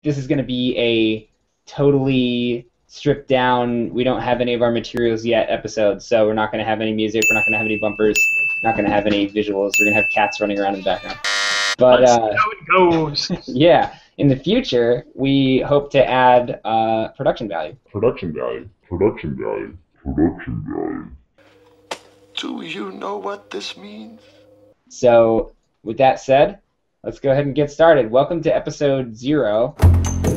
this is going to be a totally stripped down, we don't have any of our materials yet episode, so we're not going to have any music, we're not going to have any bumpers, not going to have any visuals, we're going to have cats running around in the background. But Let's see how it goes. yeah, in the future, we hope to add production value. Production value. Production value. Production value. Do you know what this means? So, with that said, let's go ahead and get started. Welcome to episode 0